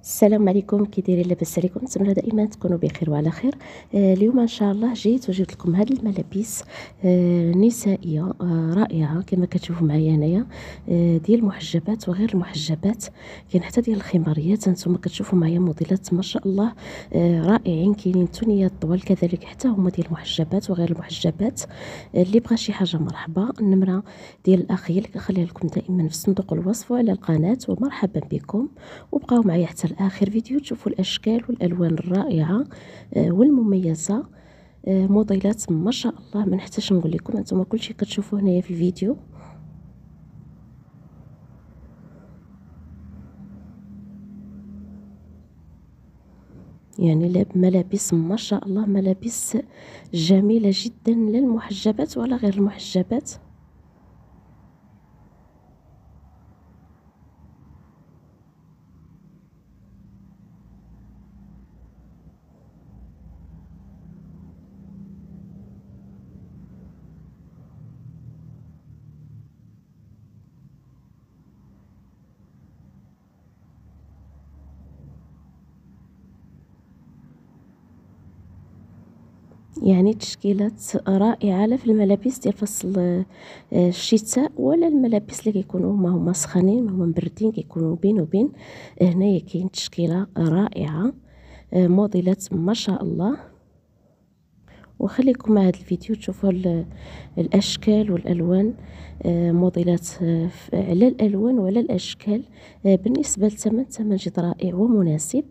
السلام عليكم، كي دايرين؟ لاباس عليكم؟ نتمنى دائما تكونوا بخير وعلى خير. اليوم ان شاء الله جيت وجبت لكم هذه الملابس نسائيه رائعه كما كتشوفوا معايا هنايا، ديال المحجبات وغير المحجبات، كاين حتى ديال الخماريات. هانتوما كتشوفوا معايا موديلات ما شاء الله رائعين. كاينين التونيات طوال كذلك حتى هما ديال المحجبات وغير المحجبات. اللي بغى شي حاجه مرحبا. النمره ديال الاخ هي اللي كنخليها لكم دائما في صندوق الوصف وعلى القناه، ومرحبا بكم. وبقاو معايا حتى لاخر فيديو تشوفوا الاشكال والالوان الرائعه والمميزه. موديلات ما شاء الله ما نحتاجش نقول لكم، انتم كلشي كتشوفوه هنايا في الفيديو. يعني ملابس ما شاء الله، ملابس جميله جدا للمحجبات ولا غير المحجبات. يعني تشكيلات رائعه لا في الملابس ديال فصل الشتاء، ولا الملابس اللي كيكونوا ما هما سخانين ما هما مبردين، كيكونوا بين وبين. هنايا كاين تشكيله رائعه، موديلات ما شاء الله. وخليكم مع هذا الفيديو تشوفوا الاشكال والالوان، موديلات على الالوان وعلى الاشكال. بالنسبه للثمن، ثمن جد رائع ومناسب.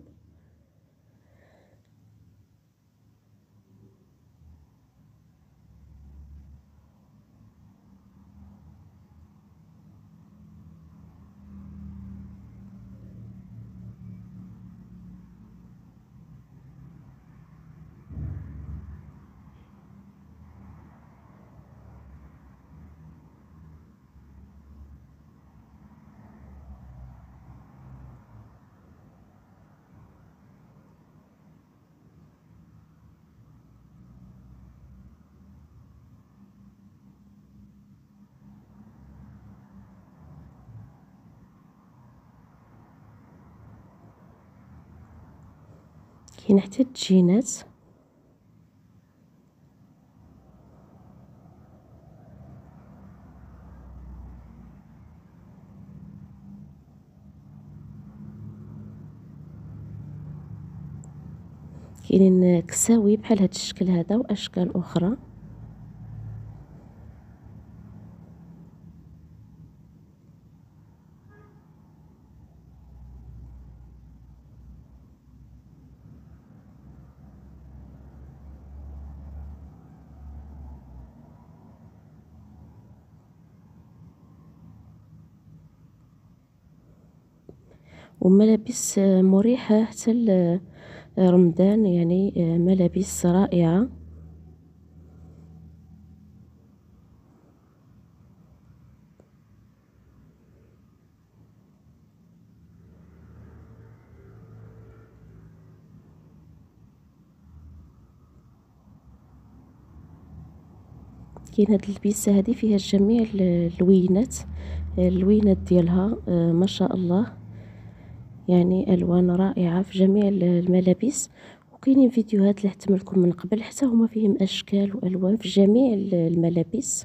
كاين حتى الجينات. كاينين كساوي بحال هذا الشكل هذا واشكال اخرى. وملابس مريحه حتى رمضان، يعني ملابس رائعه. كاين هاد البيسه هذه فيها جميع اللوينات ديالها، ما شاء الله. يعني الوان رائعه في جميع الملابس. وكاينين فيديوهات اللي حتى لكم من قبل حتى هما فيهم اشكال والوان في جميع الملابس.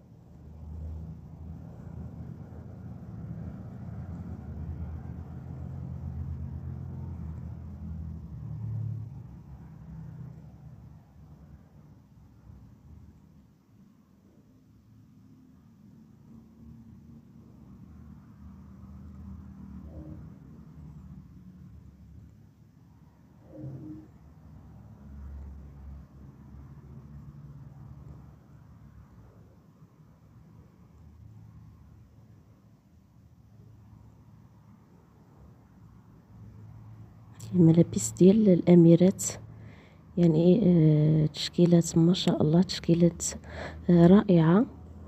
الملابس ديال الاميرات، يعني تشكيلات ما شاء الله، تشكيلات رائعه.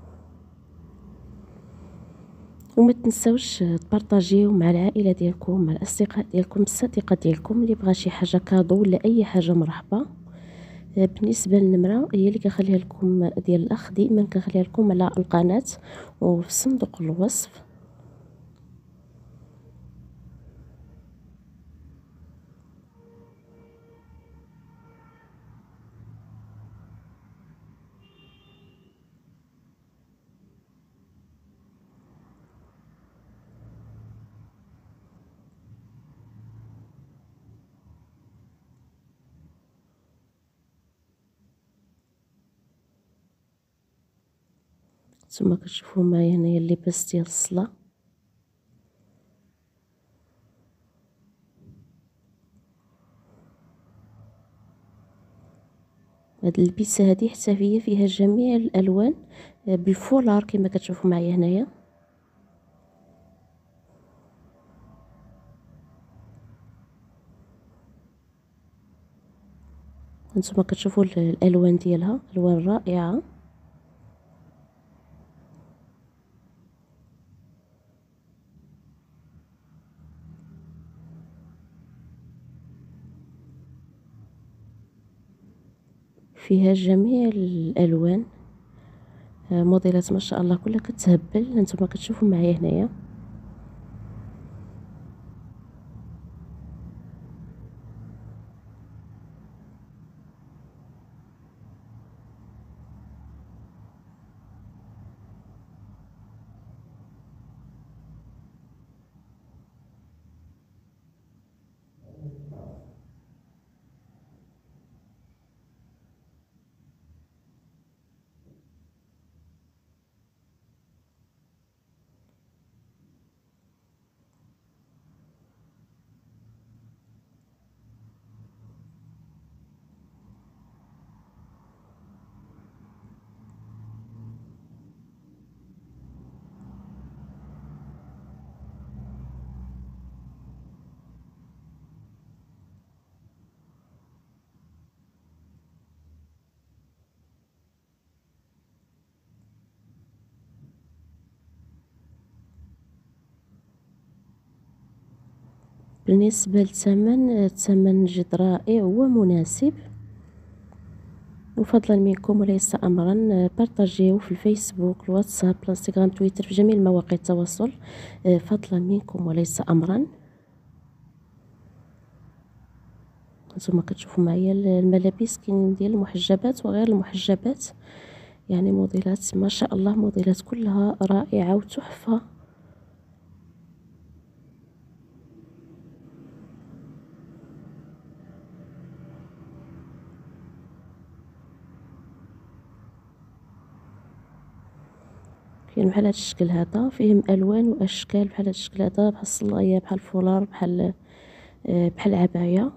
وما تنساوش تبارطاجيو مع العائله ديالكم، مع الاصدقاء ديالكم، الصديقه ديالكم اللي بغى شي حاجه كادو ولا اي حاجه مرحبا. بالنسبه للنمره هي اللي كنخليها لكم ديال الاخ، ديما كنخليها لكم على القناه وفي صندوق الوصف. نتوما كتشوفوا معايا هنايا اللباس ديال الصلاه. هاد اللبسه هادي حتى هي فيها جميع الالوان بالفولار كما كتشوفوا معايا هنايا. هانتوما كتشوفوا الالوان ديالها، الوان رائعه. فيها جميع الالوان، موديلات ما شاء الله كلها كتهبل. هانتوما كتشوفوا معايا هنايا. بالنسبه للثمن، الثمن جد رائع ومناسب. وفضلا منكم وليس امرا بارطاجيو في الفيسبوك، الواتساب، الانستغرام، تويتر، في جميع مواقع التواصل. فضلا منكم وليس امرا. نتوما كتشوفوا معايا الملابس، كاين ديال المحجبات وغير المحجبات، يعني موديلات ما شاء الله، موديلات كلها رائعه وتحفه. كاين بحال هاد الشكل هذا، فيهم الوان واشكال بحال هاد الشكل هذا، بحال الصلايه، بحال الفولار، بحال العبايه.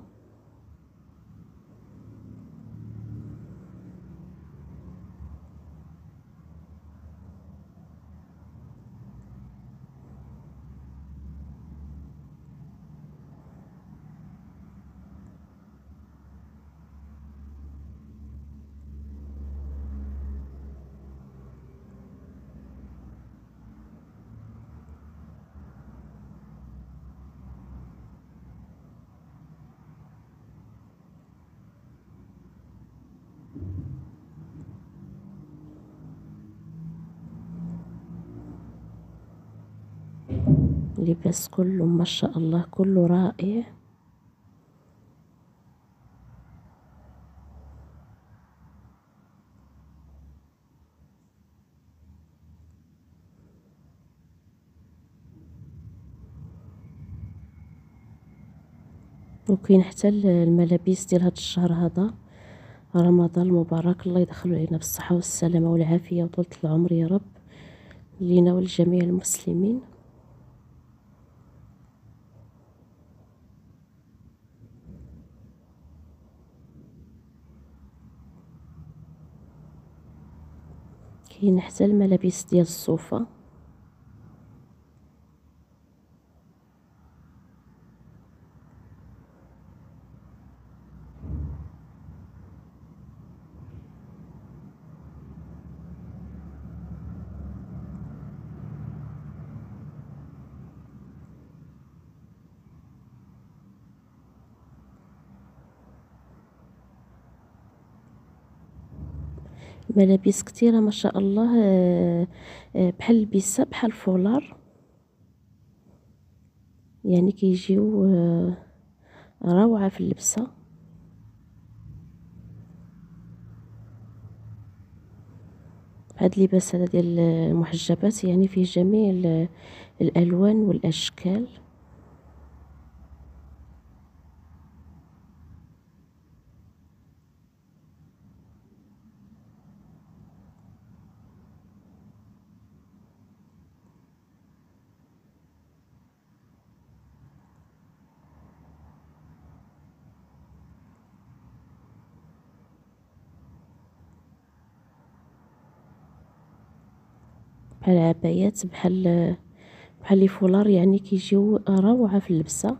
اللباس كله ما شاء الله كله رائع. وكاين حتى الملابس ديال هاد الشهر هذا، رمضان المبارك، الله يدخلوا علينا بالصحه والسلامه والعافيه وطولة العمر يا رب لينا ولجميع المسلمين. كاين حتى الملابس ديال الصوفه. ملابس كثيره ما شاء الله، بحال البسه، بحال الفولار، يعني كيجيو روعه في اللبسه. هاد اللباس هذا ديال المحجبات يعني فيه جميع الالوان والاشكال. بحال عبايات، بحال لي فولار، يعني كيجيو روعة في اللبسة.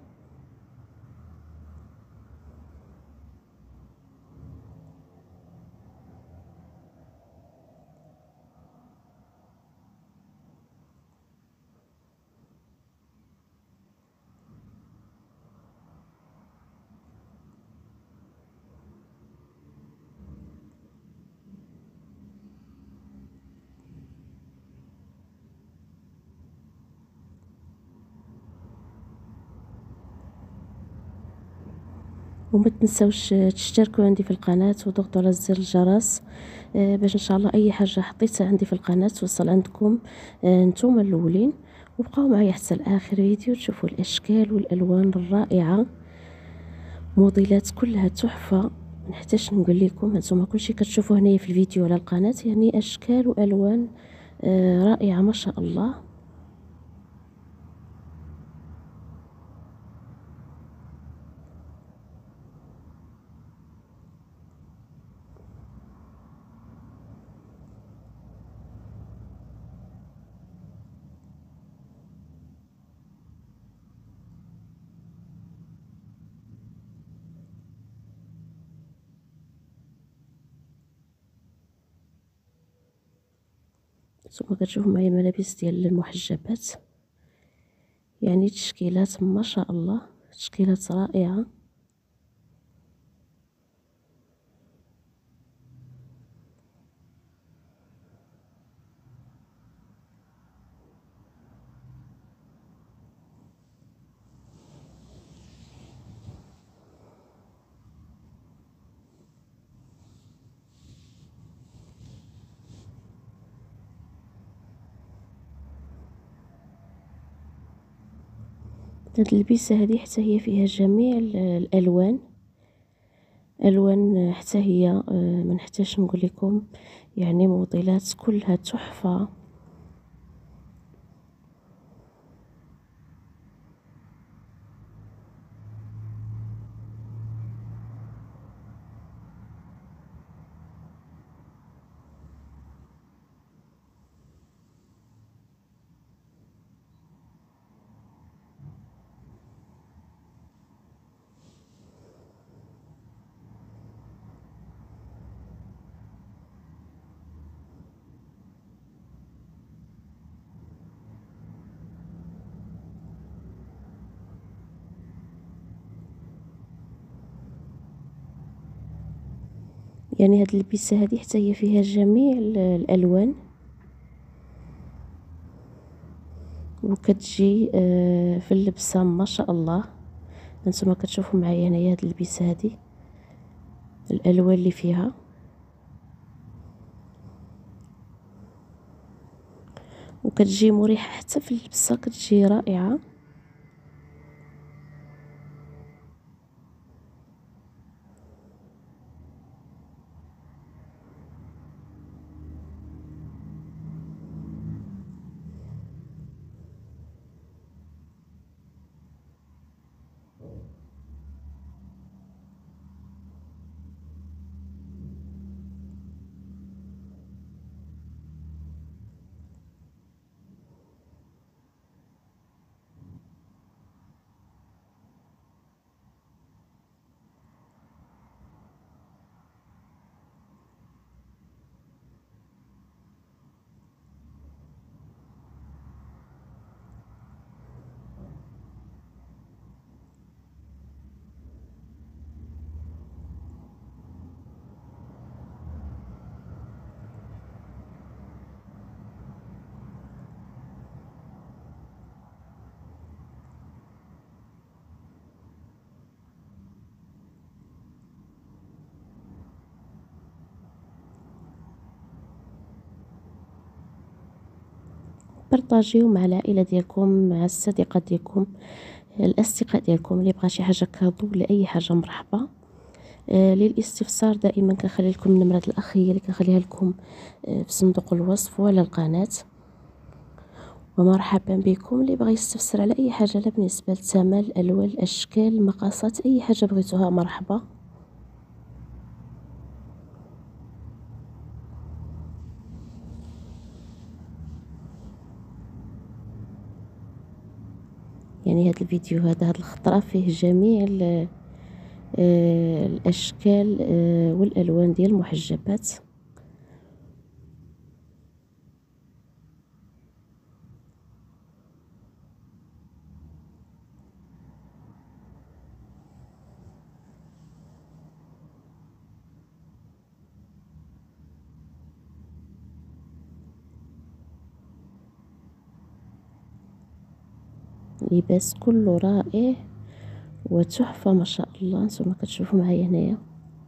وما تنساوش تشتركوا عندي في القناة وتضغطوا على زر الجرس باش ان شاء الله اي حاجه حطيتها عندي في القناه توصل عندكم نتوما الاولين. وبقاو معايا حتى لاخر فيديو تشوفوا الاشكال والالوان الرائعه، موديلات كلها تحفه. ما نحتاجش نقول لكم، هانتوما كلشي كتشوفوا هنايا في الفيديو على القناه، يعني اشكال والوان رائعه ما شاء الله. ثم كتشوفوا معايا ملابس ديال المحجبات، يعني تشكيلات ما شاء الله، تشكيلات رائعه. هاد البيسه هذه حتى هي فيها جميع الالوان، الوان حتى هي ما نحتاجش نقول لكم، يعني موديلات كلها تحفه. يعني هاد البيسه هذه حتى هي فيها جميع الالوان، وكتجي في اللبسه ما شاء الله. هانتوما كتشوفوا معايا هنايا هاد البيسه هذه الالوان اللي فيها، وكتجي مريحه حتى في اللبسه، كتجي رائعه. بارطاجيو مع العائله ديالكم، مع الصديقات ديالكم، الاصدقاء ديالكم، اللي بغى شي حاجه كادو ولا اي حاجه مرحبا. للاستفسار دائما كنخلي لكم نمره الاخ هي اللي كنخليها لكم في صندوق الوصف وعلى القناه. ومرحبا بكم، اللي بغى يستفسر على اي حاجه، لا بالنسبه للثمن، الالوان، الاشكال، المقاسات، اي حاجه بغيتوها مرحبا. يعني هذا الفيديو هذا الخطرة فيه جميع الاشكال والالوان ديال المحجبات. لباس كله رائع وتحفة ما شاء الله. نتوما كتشوفوا معايا هنايا.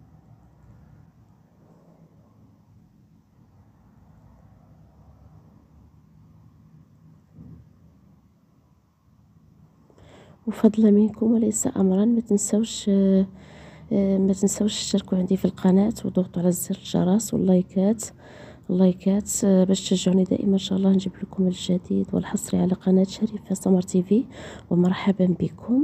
وفضلا منكم وليس امرا ما تنسوش تشتركوا عندي في القناة وضغطوا على زر الجرس واللايكات باش تشجعوني دائما ان شاء الله نجيب لكم الجديد والحصري على قناة شريفة سمر تيفي. ومرحبا بكم.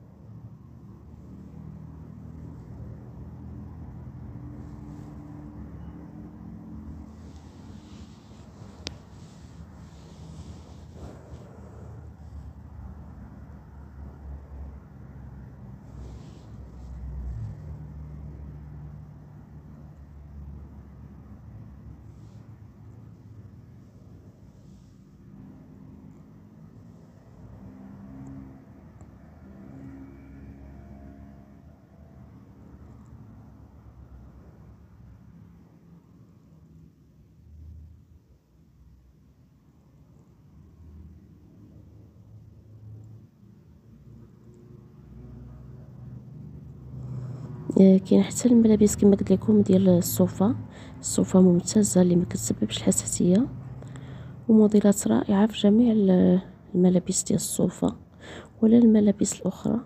كاين حتى الملابس كما قلت لكم ديال الصوفه ممتازه اللي ما كتسببش الحساسيه، وموديلات رائعه في جميع الملابس ديال الصوفه ولا الملابس الاخرى.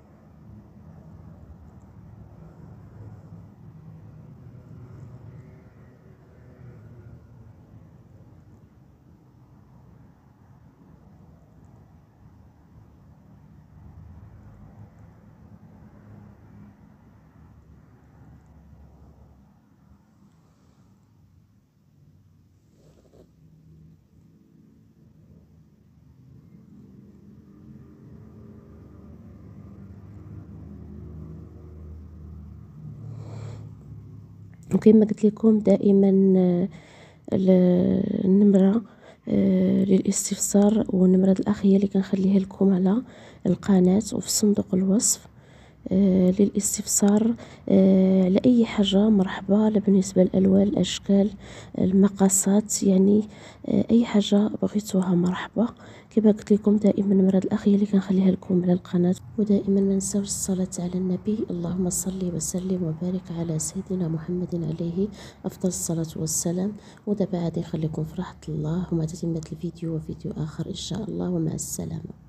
وكما قلت لكم دائما النمره للاستفسار والنمره الاخيره اللي كنخليها لكم على القناه وفي صندوق الوصف للاستفسار على اي حاجه. مرحبا بالنسبه للالوان الاشكال المقاسات، يعني اي حاجه بغيتوها مرحبا. كما قلت لكم دائما النمره الاخيره اللي كنخليها لكم على القناه. ودائما ما نساوش الصلاه على النبي. اللهم صل وسلم وبارك على سيدنا محمد عليه افضل الصلاه والسلام. ودابا غادي نخليكم في راحه الله ومع تتمه الفيديو وفيديو اخر ان شاء الله، ومع السلامه.